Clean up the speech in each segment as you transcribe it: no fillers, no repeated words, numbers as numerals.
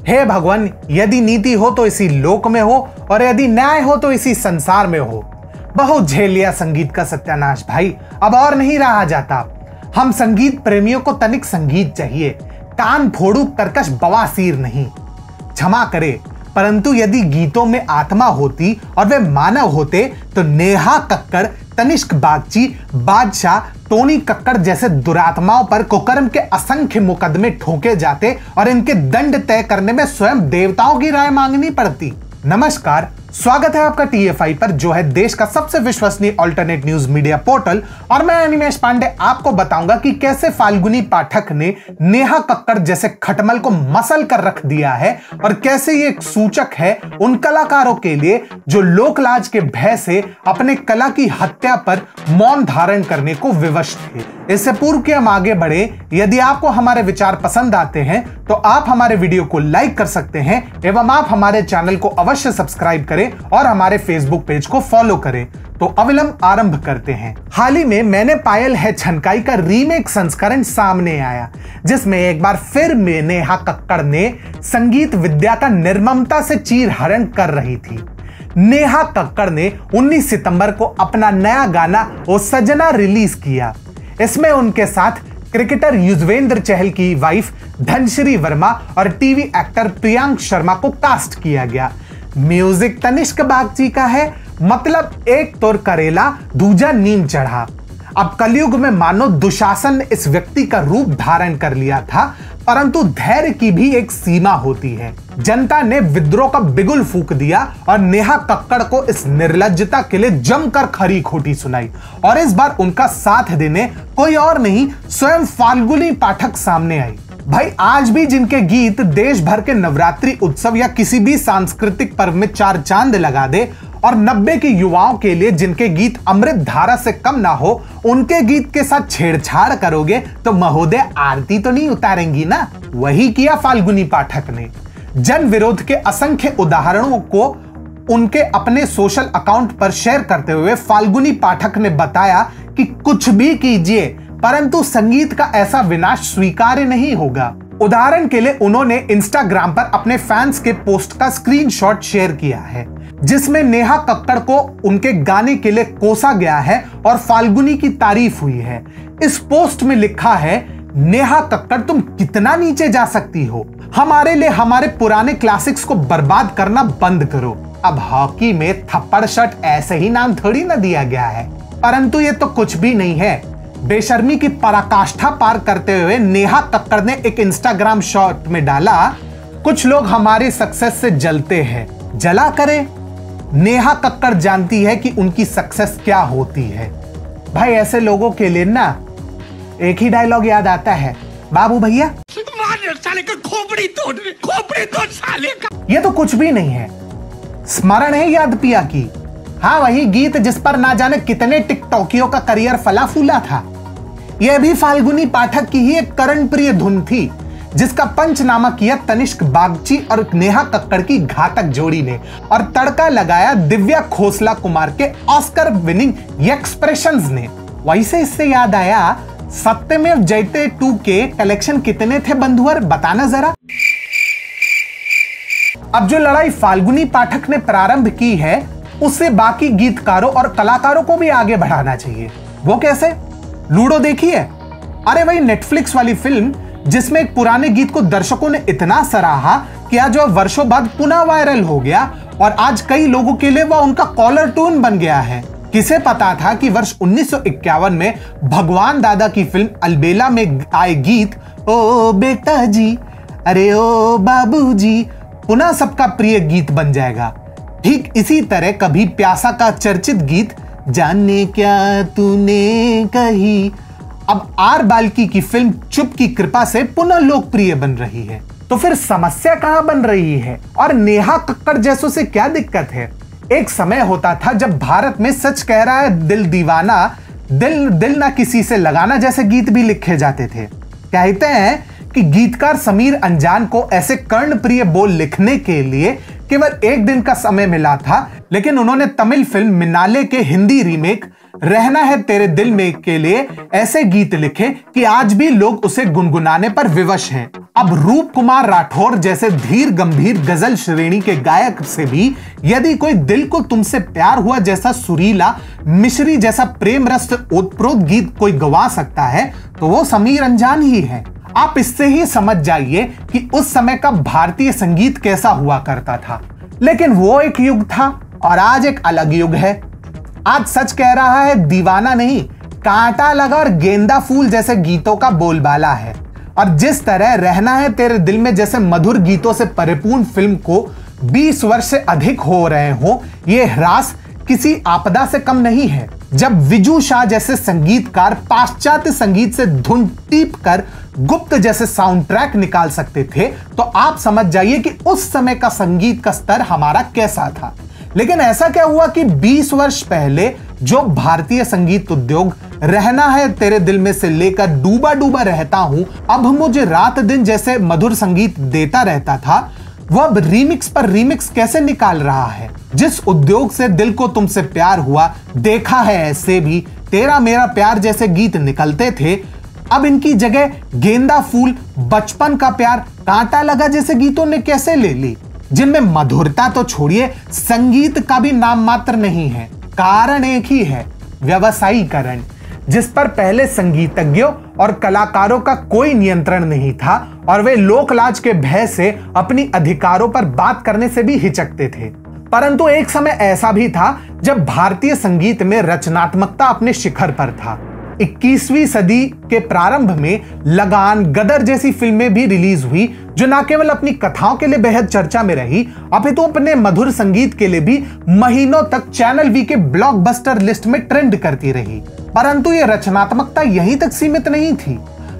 हे भगवान, यदि नीति हो तो इसी लोक में हो और यदि न्याय हो तो इसी संसार में हो। बहुत झेल लिया संगीत का सत्यानाश भाई, अब और नहीं रहा जाता। हम संगीत प्रेमियों को तनिक संगीत चाहिए, कान फोड़ू कर्कश बवासीर नहीं। क्षमा करे, परंतु यदि गीतों में आत्मा होती और वे मानव होते तो नेहा कक्कड़, तनिष्क बागची, बादशाह, टोनी कक्कड़ जैसे दुरात्माओं पर कुकर्म के असंख्य मुकदमे ठोके जाते और इनके दंड तय करने में स्वयं देवताओं की राय मांगनी पड़ती। नमस्कार, स्वागत है आपका TFI पर, जो है देश का सबसे विश्वसनीय अल्टरनेट न्यूज मीडिया पोर्टल। और मैं अनिमेश पांडे आपको बताऊंगा कि कैसे फाल्गुनी पाठक ने नेहा कक्कड़ जैसे खटमल को मसल कर रख दिया है और कैसे ये एक सूचक है उन कलाकारों के लिए जो लोकलाज के भय से अपने कला की हत्या पर मौन धारण करने को विवश थे। इससे पूर्व कि हम आगे बढ़े, यदि आपको हमारे विचार पसंद आते हैं तो आप हमारे वीडियो को लाइक कर सकते हैं एवं आप हमारे चैनल को अवश्य सब्सक्राइब करें और हमारे फेसबुक पेज को फॉलो करें। तो अविलंब आरंभ करते हैं। हाल ही में मैंने पायल है छनकाई का रीमेक संस्करण सामने आया, जिसमें एक बार फिर नेहा कक्कड़ ने संगीत विद्या का निर्ममता से चीरहरण कर रही थी। नेहा कक्कड़ ने 19 सितंबर को अपना नया गाना ओ सजना रिलीज किया। इसमें उनके साथ क्रिकेटर युजवेंद्र चहल की वाइफ धनश्री वर्मा और टीवी एक्टर प्रियांक शर्मा को कास्ट किया गया। म्यूजिक तनिष्क बागची का है, मतलब एक तोर करेला दूजा नीम चढ़ा। अब कलयुग में मानो दुशासन ने इस व्यक्ति का रूप धारण कर लिया था, परंतु धैर्य की भी एक सीमा होती है। जनता ने विद्रोह का बिगुल फूंक दिया और नेहा कक्कड़ को इस निर्लज्जता के लिए जमकर खरी खोटी सुनाई। और इस बार उनका साथ देने कोई और नहीं, स्वयं फाल्गुनी पाठक सामने आई। भाई, आज भी जिनके गीत देश भर के नवरात्रि उत्सव या किसी भी सांस्कृतिक पर्व में चार चांद लगा दे और 90 के युवाओं के लिए जिनके गीत अमृत धारा से कम ना हो, उनके गीत के साथ छेड़छाड़ करोगे तो महोदय आरती तो नहीं उतारेंगी ना। वही किया फाल्गुनी पाठक ने। जन विरोध के असंख्य उदाहरणों को उनके अपने सोशल अकाउंट पर शेयर करते हुए फाल्गुनी पाठक ने बताया कि कुछ भी कीजिए, परंतु संगीत का ऐसा विनाश स्वीकार्य नहीं होगा। उदाहरण के लिए उन्होंने इंस्टाग्राम पर अपने फैंस के पोस्ट का स्क्रीनशॉट शेयर किया है, जिसमें नेहा कक्कड़ को उनके गाने के लिए कोसा गया है और फाल्गुनी की तारीफ हुई है। इस पोस्ट में लिखा है, नेहा कक्कड़ तुम कितना नीचे जा सकती हो, हमारे लिए हमारे पुराने क्लासिक्स को बर्बाद करना बंद करो। अब हॉकी में थप्पड़ शॉट ऐसे ही नाम थोड़ी ना दिया गया है, परंतु ये तो कुछ भी नहीं है। बेशर्मी की पराकाष्ठा पार करते हुए नेहा कक्कड़ ने एक इंस्टाग्राम शॉट में डाला, कुछ लोग हमारी सक्सेस से जलते हैं, जला करे। नेहा कक्कड़ जानती है कि उनकी सक्सेस क्या होती है। भाई, ऐसे लोगों के लिए ना एक ही डायलॉग याद आता है, बाबू भैया साले का खोपड़ी तोड़ साले का। ये तो कुछ भी नहीं है, स्मरण है याद पिया की। हाँ, वही गीत जिस पर ना जाने कितने टिकटॉकियों का करियर फला फूला था। यह भी फाल्गुनी पाठक की ही एक कर्णप्रिय धुन थी, जिसका पंचनामा किया तनिष्क बागची और नेहा कक्कड़ की घातक जोड़ी ने, और तड़का लगाया दिव्या खोसला कुमार के ऑस्कर विनिंग एक्सप्रेशंस ने। वैसे इससे याद आया, सत्यमेव जयते 2 के कलेक्शन कितने थे बंधुअर, बताना जरा। अब जो लड़ाई फाल्गुनी पाठक ने प्रारंभ की है, उससे बाकी गीतकारों और कलाकारों को भी आगे बढ़ाना चाहिए। वो कैसे? लूडो देखी है? अरे वही नेटफ्लिक्स वाली फिल्म जिसमें एक पुराने गीत को दर्शकों ने इतना सराहा कि आज वह वर्षों बाद पुनः वायरल हो गया और आज कई लोगों के लिए वह उनका कॉलर ट्यून बन गया है। किसे पता था कि वर्ष 1951 में भगवान दादा की फिल्म अलबेला में आए गीत ओ बेटा जी, अरे ओ बाबूजी पुनः सबका प्रिय गीत बन जाएगा। ठीक इसी तरह कभी प्यासा का चर्चित गीत जाने क्या तूने कही अब आर बाल्की की फिल्म चुप की कृपा से पुनः लोकप्रिय बन रही है। तो फिर समस्या कहां बन रही है और नेहा कक्कड़ जैसों से क्या दिक्कत है? एक समय होता था जब भारत में सच कह रहा है दिल दीवाना, दिल ना किसी से लगाना जैसे गीत भी लिखे जाते थे। कहते हैं कि गीतकार समीर अंजान को ऐसे कर्णप्रिय बोल लिखने के लिए केवल एक दिन का समय मिला था, लेकिन उन्होंने तमिल फिल्म मिनाले के हिंदी रीमेक रहना है तेरे दिल में के लिए ऐसे गीत लिखे कि आज भी लोग उसे गुनगुनाने पर विवश हैं। अब रूप कुमार राठौर जैसे धीर गंभीर गजल श्रेणी के गायक से भी यदि कोई दिल को तुमसे प्यार हुआ जैसा सुरीला मिश्री जैसा प्रेम रस ओतप्रोत गीत कोई गवा सकता है तो वो समीर अंजान ही है। आप इससे ही समझ जाइए कि उस समय का भारतीय संगीत कैसा हुआ करता था। लेकिन वो एक युग था और आज एक अलग युग है। आज सच कह रहा है दीवाना नहीं, कांटा लगा और गेंदा फूल जैसे गीतों का बोलबाला है। और जिस तरह रहना है तेरे दिल में जैसे मधुर गीतों से परिपूर्ण फिल्म को 20 वर्ष से अधिक हो रहे हो, ये ह्रास किसी आपदा से कम नहीं है। जब विजू शाह जैसे संगीतकार पाश्चात्य संगीत से धुन टीप कर गुप्त जैसे साउंड ट्रैक निकाल सकते थे तो आप समझ जाइए कि उस समय का संगीत का स्तर हमारा कैसा था। लेकिन ऐसा क्या हुआ कि 20 वर्ष पहले जो भारतीय संगीत उद्योग रहना है तेरे दिल में से लेकर डूबा डूबा रहता हूं अब मुझे रात दिन जैसे मधुर संगीत देता रहता था, वो अब रीमिक्स पर रीमिक्स कैसे निकाल रहा है। जिस उद्योग से दिल को तुमसे प्यार हुआ, देखा है ऐसे भी, तेरा मेरा प्यार जैसे गीत निकलते थे, अब इनकी जगह गेंदा फूल, बचपन का प्यार, कांटा लगा जैसे गीतों ने कैसे ले ली, जिनमें मधुरता तो छोड़िए संगीत का भी नाम मात्र नहीं है। कारण एक ही है, व्यवसायीकरण, जिस पर पहले संगीतज्ञों और कलाकारों का कोई नियंत्रण नहीं था और वे लोकलाज के भय से अपनी अधिकारों पर बात करने से भी हिचकते थे। परंतु एक समय ऐसा भी था जब भारतीय संगीत में रचनात्मकता अपने शिखर पर था। 21वीं सदी के प्रारंभ में लगान, गदर जैसी फिल्में भी रिलीज हुई जो न केवल अपनी कथाओं के लिए बेहद चर्चा में रही अपितु अपने मधुर संगीत के लिए भी महीनों तक चैनल वी के ब्लॉकबस्टर लिस्ट में ट्रेंड करती रही। परंतु यह रचनात्मकता यहीं तक सीमित नहीं थी।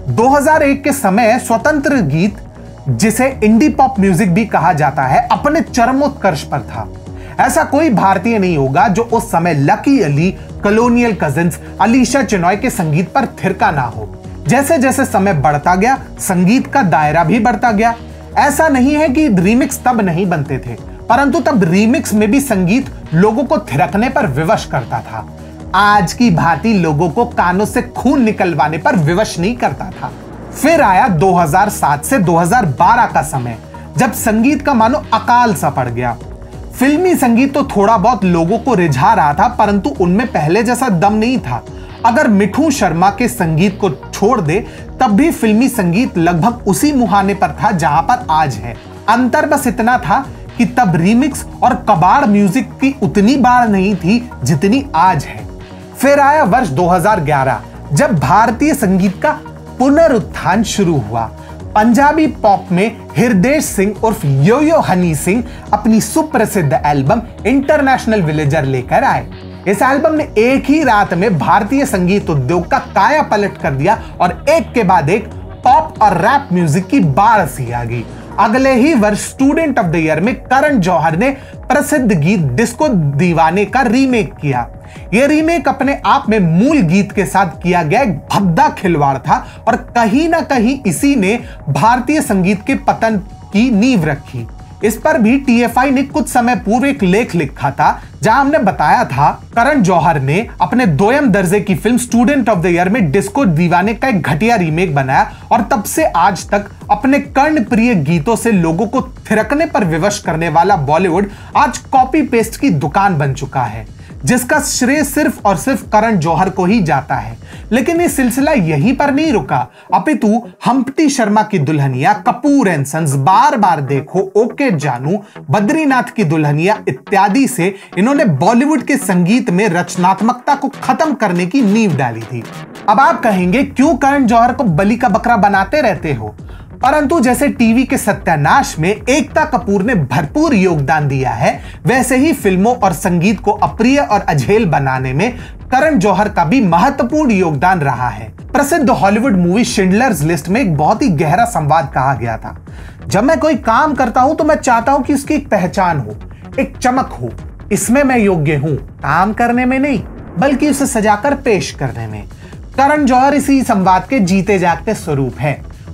2001 के समय स्वतंत्र गीत, जिसे इंडी पॉप म्यूजिक भी कहा जाता है, अपने चरमोत्कर्ष पर था। ऐसा कोई भारतीय नहीं होगा जो उस समय लकी अली, कॉलोनियल कजिन्स, अलीशा चिनॉय के संगीत पर थिरका ना हो। जैसे जैसे समय बढ़ता गया संगीत का दायरा भी बढ़ता गया। ऐसा नहीं है कि रीमिक्स तब नहीं बनते थे, परंतु तब रीमिक्स में भी संगीत लोगों को थिरकने पर विवश करता था। आज की भांति लोगों को कानों से खून निकलवाने पर विवश नहीं करता था। फिर आया 2007 से 2012 का समय, जब संगीत का मानो अकाल सा पड़ गया। फिल्मी संगीत तो थोड़ा बहुत लोगों को रिझा रहा था, परंतु उनमें पहले जैसा दम नहीं था। अगर मिठू शर्मा के संगीत को छोड़ दे तब भी फिल्मी संगीत लगभग उसी मुहाने पर था जहां पर आज है। अंतर बस इतना था कि तब रीमिक्स और कबाड़ म्यूजिक की उतनी बाढ़ नहीं थी जितनी आज है। फिर आया वर्ष 2011, जब भारतीय संगीत का पुनरुत्थान शुरू हुआ। पंजाबी पॉप में हृदय सिंह उर्फ यो यो हनी सिंह अपनी सुप्रसिद्ध एल्बम इंटरनेशनल विलेजर लेकर आए। इस एल्बम ने एक ही रात में भारतीय संगीत उद्योग का काया पलट कर दिया और एक के बाद एक पॉप और रैप म्यूजिक की बाढ़ सी आ गई। अगले ही वर्ष स्टूडेंट ऑफ द ईयर में करण जौहर ने प्रसिद्ध गीत डिस्को दीवाने का रीमेक किया। यह रीमेक अपने आप में मूल गीत के साथ किया गया एक भद्दा खिलवाड़ था और कहीं ना कहीं इसी ने भारतीय संगीत के पतन की नींव रखी। इस पर भी टीएफआई ने कुछ समय पूर्व एक लेख लिखा था जहां हमने बताया था करण जौहर ने अपने दोयम दर्जे की film Student of the Year में डिस्को दीवाने का एक घटिया रीमेक बनाया और तब से आज तक अपने कर्णप्रिय गीतों से लोगों को थिरकने पर विवश करने वाला बॉलीवुड आज कॉपी पेस्ट की दुकान बन चुका है, जिसका श्रेय सिर्फ और सिर्फ करण जौहर को ही जाता है। लेकिन ये सिलसिला यहीं पर नहीं रुका, अपितु Humpty Sharma Ki Dulhania, Kapoor and sons, Baar Baar Dekho, okay जानू, बद्रीनाथ की दुल्हनिया इत्यादि से इन्होंने बॉलीवुड के संगीत में रचनात्मकता को खत्म करने की नींव डाली थी। अब आप कहेंगे क्यों करण जौहर को बलि का बकरा बनाते रहते हो, परंतु जैसे टीवी के सत्यानाश में एकता कपूर ने भरपूर योगदान दिया है, वैसे ही फिल्मों और संगीत को अप्रिय और अझेल बनाने में करण जौहर का भी महत्वपूर्ण योगदान रहा है। प्रसिद्ध हॉलीवुड मूवी शिंडलर्स लिस्ट में एक बहुत ही गहरा संवाद कहा गया था, जब मैं कोई काम करता हूं तो मैं चाहता हूं कि उसकी एक पहचान हो, एक चमक हो, इसमें मैं योग्य हूं, काम करने में नहीं बल्कि उसे सजाकर पेश करने में। करण जौहर इसी संवाद के जीते जागते स्वरूप है।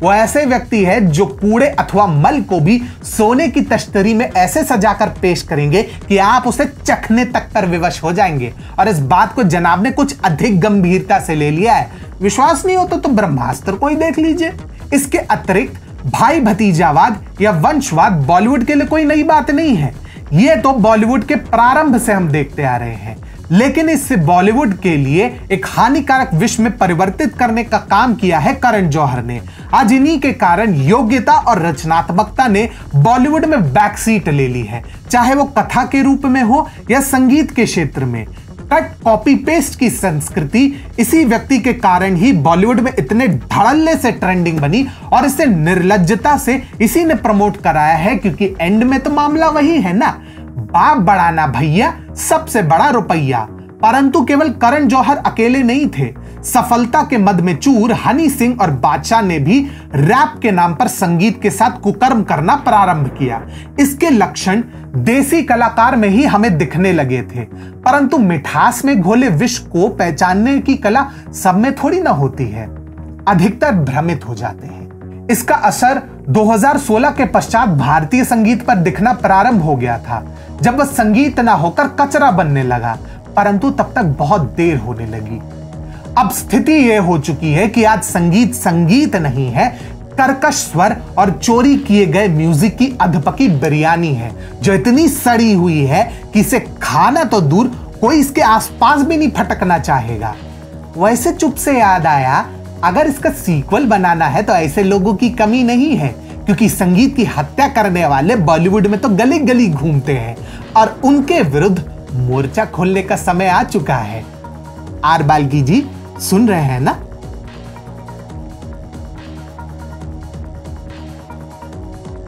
वो ऐसे व्यक्ति है जो कूड़े अथवा मल को भी सोने की तश्तरी में ऐसे सजाकर पेश करेंगे कि आप उसे चखने तक पर विवश हो जाएंगे। और इस बात को जनाब ने कुछ अधिक गंभीरता से ले लिया है। विश्वास नहीं होता तो ब्रह्मास्त्र को ही देख लीजिए। इसके अतिरिक्त भाई भतीजावाद या वंशवाद बॉलीवुड के लिए कोई नई बात नहीं है। यह तो बॉलीवुड के प्रारंभ से हम देखते आ रहे हैं, लेकिन इससे बॉलीवुड के लिए एक हानिकारक विष में परिवर्तित करने का काम किया है करण जौहर ने। आज इन्हीं के कारण योग्यता और रचनात्मकता ने बॉलीवुड में बैक सीट ले ली है, चाहे वो कथा के रूप में हो या संगीत के क्षेत्र में। कट कॉपी पेस्ट की संस्कृति इसी व्यक्ति के कारण ही बॉलीवुड में इतने धड़ल्ले से ट्रेंडिंग बनी और इसे निर्लज्जता से इसी ने प्रमोट कराया है, क्योंकि एंड में तो मामला वही है ना, बाप बढ़ाना भैया, सबसे बड़ा रुपया। परंतु केवल करण जौहर अकेले नहीं थे। सफलता के मद में चूर हनी सिंह और बादशाह ने भी रैप के नाम पर संगीत के साथ कुकर्म करना प्रारंभ किया। इसके लक्षण देसी कलाकार में ही हमें दिखने लगे थे, परंतु मिठास में घोले विष को पहचानने की कला सब में थोड़ी ना होती है। अधिकतर भ्रमित हो जाते हैं। इसका असर 2016 के पश्चात भारतीय संगीत पर दिखना प्रारंभ हो गया था, जब वह संगीत ना होकर कचरा बनने लगा, परंतु तब तक बहुत देर होने लगी। अब स्थिति यह हो चुकी है कि आज संगीत संगीत नहीं है, कर्कश स्वर और चोरी किए गए म्यूजिक की अधपकी बिरयानी है, जो इतनी सड़ी हुई है कि इसे खाना तो दूर, कोई इसके आसपास भी नहीं फटकना चाहेगा। वैसे चुप से याद आया, अगर इसका सीक्वल बनाना है तो ऐसे लोगों की कमी नहीं है, क्योंकि संगीत की हत्या करने वाले बॉलीवुड में तो गली गली घूमते हैं और उनके विरुद्ध मोर्चा खोलने का समय आ चुका है। आर बाल्की जी सुन रहे हैं ना?